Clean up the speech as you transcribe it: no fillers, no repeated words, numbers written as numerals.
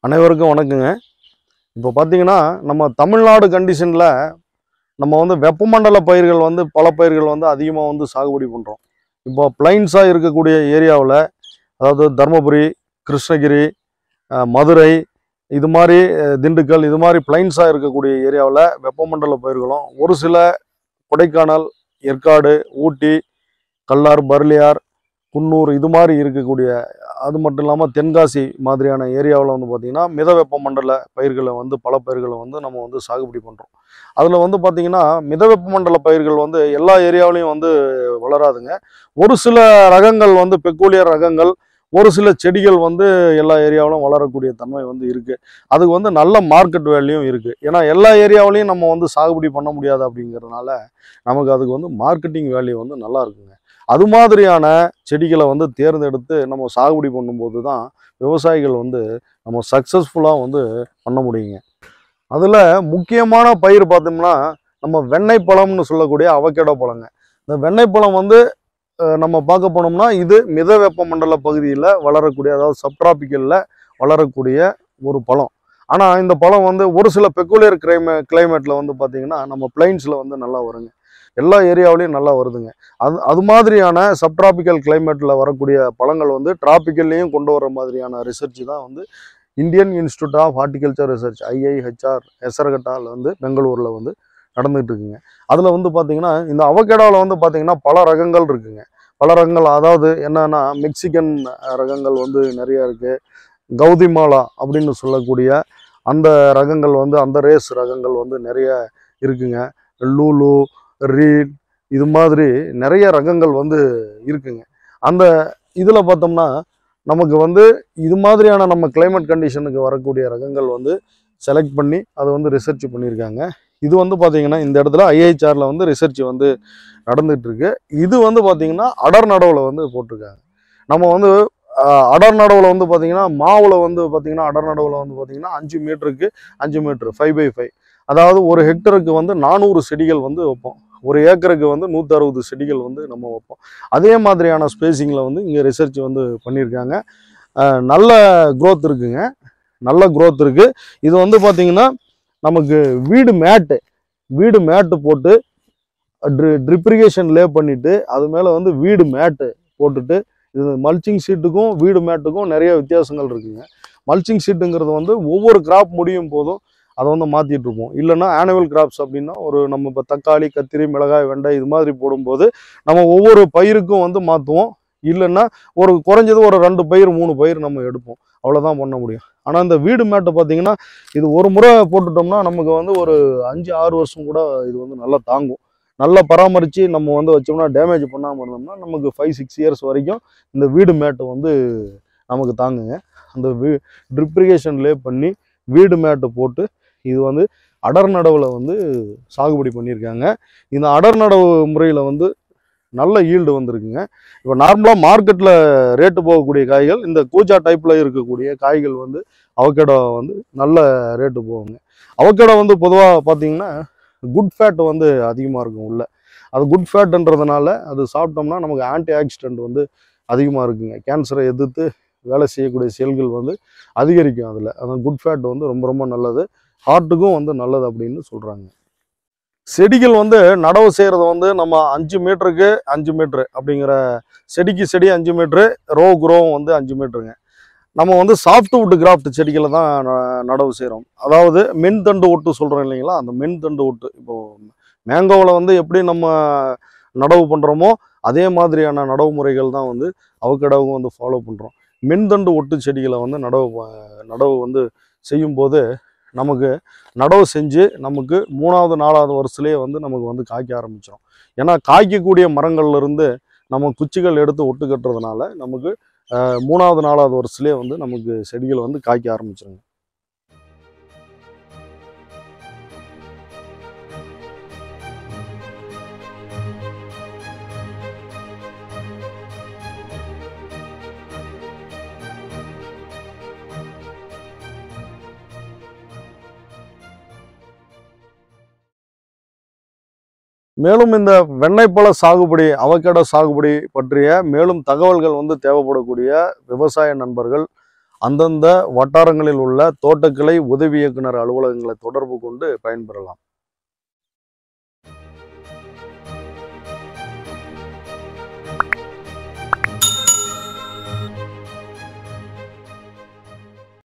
அனைவருக்கும் வணக்கங்க. இப்போ பார்த்தீங்கன்னா நம்ம தமிழ்நாடு கண்டிஷனில் நம்ம வந்து வெப்பமண்டல பயிர்கள் வந்து பல பயிர்கள் வந்து அதிகமாக வந்து சாகுபடி பண்ணுறோம். இப்போ பிளைன்ஸாக இருக்கக்கூடிய ஏரியாவில், அதாவது தருமபுரி, கிருஷ்ணகிரி, மதுரை, இது மாதிரி திண்டுக்கல், இது மாதிரி பிளைன்ஸாக இருக்கக்கூடிய ஏரியாவில் வெப்பமண்டல பயிர்களும், ஒரு சில கொடைக்கானல், ஏற்காடு, ஊட்டி, கல்லார், பர்லியார், குன்னூர் இது மாதிரி இருக்கக்கூடிய, அது மட்டும் இல்லாமல் தென்காசி மாதிரியான ஏரியாவில் வந்து பார்த்திங்கன்னா மித வெப்பமண்டல பயிர்களை வந்து பல பயிர்களை வந்து நம்ம வந்து சாகுபடி பண்ணுறோம். அதில் வந்து பார்த்திங்கன்னா மித வெப்பமண்டல பயிர்கள் வந்து எல்லா ஏரியாவிலையும் வந்து வளராதுங்க. ஒரு சில ரகங்கள் வந்து பெக்கூலியர் ரகங்கள், ஒரு சில செடிகள் வந்து எல்லா ஏரியாவிலும் வளரக்கூடிய தன்மை வந்து இருக்குது. அதுக்கு வந்து நல்ல மார்க்கெட் வேல்யூயும் இருக்குது. ஏன்னா எல்லா ஏரியாவிலையும் நம்ம வந்து சாகுபடி பண்ண முடியாது. அப்படிங்கிறதுனால நமக்கு அதுக்கு வந்து மார்க்கெட்டிங் வேல்யூ வந்து நல்லா இருக்குங்க. அது மாதிரியான செடிகளை வந்து தேர்ந்தெடுத்து நம்ம சாகுபடி பண்ணும்போது தான் விவசாயிகள் வந்து நம்ம சக்ஸஸ்ஃபுல்லாக வந்து பண்ண முடியுங்க. அதில் முக்கியமான பயிர் பார்த்தோம்னா நம்ம வெண்ணெய் பழம்னு சொல்லக்கூடிய அவகேடோ பழங்க. இந்த வெண்ணெய் பழம் வந்து நம்ம பார்க்க போனோம்னா இது மித வெப்பமண்டல பகுதியில் வளரக்கூடிய, அதாவது சப்ட்ராபிக்கலில் வளரக்கூடிய ஒரு பழம். ஆனால் இந்த பழம் வந்து ஒரு சில பெக்குலியர் கிளைமேட்டில் வந்து பார்த்திங்கன்னா நம்ம பிளைன்ஸில் வந்து நல்லா வருங்க. எல்லா ஏரியாவிலையும் நல்லா வருதுங்க. அது மாதிரியான சப்ட்ராபிக்கல் கிளைமேட்டில் வரக்கூடிய பழங்கள் வந்து டிராபிக்கல்லையும் கொண்டு வர மாதிரியான ரிசர்ச் தான் வந்து Indian institute of horticulture research IIHR எசரகட்டாவில் வந்து பெங்களூரில் வந்து நடந்துகிட்டு இருக்குங்க. அதில் வந்து பார்த்திங்கன்னா இந்த அவகேடோவில் வந்து பார்த்திங்கன்னா பல ரகங்கள் இருக்குங்க. பல ரகங்கள், அதாவது என்னன்னா மெக்சிகன் ரகங்கள் வந்து நிறைய இருக்குது. கௌதிமாலா அப்படின்னு சொல்லக்கூடிய அந்த ரகங்கள் வந்து, அந்த ரேஸ் ரகங்கள் வந்து நிறைய இருக்குங்க. லூலு, ரீட், இது மாதிரி நிறைய ரகங்கள் வந்து இருக்குங்க. அந்த இதில் பார்த்தோம்னா நமக்கு வந்து இது மாதிரியான நம்ம கிளைமேட் கண்டிஷனுக்கு வரக்கூடிய ரகங்கள் வந்து செலக்ட் பண்ணி அதை வந்து ரிசர்ச் பண்ணியிருக்காங்க. இது வந்து பார்த்திங்கன்னா இந்த இடத்துல IIHRல வந்து ரிசர்ச் வந்து நடந்துகிட்ருக்கு. இது வந்து பார்த்திங்கன்னா அடர் நடவில் வந்து போட்டிருக்காங்க. நம்ம வந்து அடர் நடவில் வந்து பார்த்திங்கன்னா மாவில் வந்து பார்த்திங்கன்னா அடர் நடவில் வந்து பார்த்திங்கன்னா 5 மீட்டருக்கு 5 மீட்ரு 5x5, அதாவது ஒரு ஹெக்டருக்கு வந்து 400 செடிகள் வந்து வைப்போம். ஒரு ஏக்கருக்கு வந்து 160 செடிகள் வந்து நம்ம வைப்போம். அதே மாதிரியான ஸ்பேசிங்கில் வந்து இங்கே ரிசர்ச் வந்து பண்ணியிருக்காங்க. நல்ல க்ரோத் இருக்குங்க. நல்ல க்ரோத் இருக்குது. இது வந்து பார்த்திங்கன்னா நமக்கு வீடு மேட்டு போட்டு ட்ரிப்ரிகேஷன் லே பண்ணிவிட்டு அது மேலே வந்து வீடு மேட்டு போட்டுட்டு, இது மல்ச்சிங் ஷீட்டுக்கும் வீடு மேட்டுக்கும் நிறைய வித்தியாசங்கள் இருக்குங்க. மல்ச்சிங் ஷீட்டுங்கிறது வந்து ஒவ்வொரு கிராப் முடியும் போதும் அதை வந்து மாற்றிட்டு இருப்போம். இல்லைன்னா ஆனுவல் கிராப்ஸ் அப்படின்னா நம்ம இப்போ தக்காளி, கத்திரி, மிளகாய், வெண்டை இது மாதிரி போடும்போது நம்ம ஒவ்வொரு பயிருக்கும் வந்து மாற்றுவோம். இல்லைன்னா ஒரு குறைஞ்சது ஒரு 2 பயிர் 3 பயிர் நம்ம எடுப்போம். அவ்வளோதான் பண்ண முடியும். ஆனால் இந்த வீடு மேட்டை பார்த்திங்கன்னா இது ஒரு முறை போட்டுட்டோம்னா நமக்கு வந்து ஒரு 5-6 வருஷம் கூட இது வந்து நல்லா தாங்கும். நல்லா பராமரித்து நம்ம வந்து வச்சோம்னா, டேமேஜ் பண்ணாமல் இருந்தோம்னா நமக்கு 5-6 இயர்ஸ் வரைக்கும் இந்த வீடு மேட்டு வந்து நமக்கு தாங்குங்க. அந்த ட்ரிப்ரிகேஷன் லே பண்ணி வீடு மேட்டு போட்டு இது வந்து அடர் நடவில் வந்து சாகுபடி பண்ணியிருக்காங்க. இந்த அடர் நடவு முறையில் வந்து நல்ல ஈல்டு வந்துருக்குங்க. இப்போ நார்மலாக மார்க்கெட்டில் ரேட்டு போகக்கூடிய காய்கள், இந்த கூஜா டைப்பில் இருக்கக்கூடிய காய்கள் வந்து அவகேடோ வந்து நல்ல ரேட்டு போகுங்க. அவகேடோ வந்து பொதுவாக பார்த்திங்கன்னா குட் ஃபேட் வந்து அதிகமாக இருக்கும் உள்ள. அது குட் ஃபேட்ன்றதுனால அது சாப்பிட்டோம்னா நமக்கு ஆன்டி ஆக்சிடென்ட் வந்து அதிகமாக இருக்குங்க. கேன்சரை எதிர்த்து வேலை செய்யக்கூடிய செல்கள் வந்து அதிகரிக்கும். அதில் அந்த குட் ஃபேட் வந்து ரொம்ப ரொம்ப நல்லது. ஹார்ட்டுக்கும் வந்து நல்லது அப்படின்னு சொல்கிறாங்க. செடிகள் வந்து நடவு செய்கிறது வந்து நம்ம 5 மீட்டருக்கு 5 மீட்ரு அப்படிங்கிற, செடிக்கு செடி 5 மீட்ரு, ரோவும் வந்து 5 மீட்டருங்க. நம்ம வந்து சாஃப்ட் வுட் கிராஃப்ட் செடிகளை தான் நடவு செய்கிறோம். அதாவது மென்தண்டு ஒட்டு சொல்கிறோம் இல்லைங்களா, அந்த மென்தண்டு ஒட்டு. இப்போது மேங்கோவில் வந்து எப்படி நம்ம நடவு பண்ணுறோமோ அதே மாதிரியான நடவு முறைகள் தான் வந்து அவகேடோவும் வந்து ஃபாலோ பண்ணுறோம். மென்தண்டு ஒட்டு செடிகளை வந்து நடவு வந்து செய்யும்போது நமக்கு நடவு செஞ்சு நமக்கு 3வது 4வது வருஷத்துலேயே வந்து நமக்கு வந்து காய்க்க ஆரம்பிச்சிடும். ஏன்னா காய்க்கக்கூடிய மரங்கள்லேருந்து நம்ம குச்சிகள் எடுத்து ஒட்டு கட்டுறதுனால நமக்கு 3வது 4வது வருஷத்துலேயே வந்து நமக்கு செடிகள் வந்து காய்க்க ஆரம்பிச்சிருங்க. மேலும் இந்த வெண்ணெய்ப்பழ சாகுபடி, அவகேடோ சாகுபடி பற்றிய மேலும் தகவல்கள் வந்து தேவைப்படக்கூடிய விவசாய நண்பர்கள் அந்தந்த வட்டாரங்களில் உள்ள தோட்டக்கலை உதவி இயக்குனர் அலுவலகங்களை தொடர்பு கொண்டு பயன்பெறலாம்.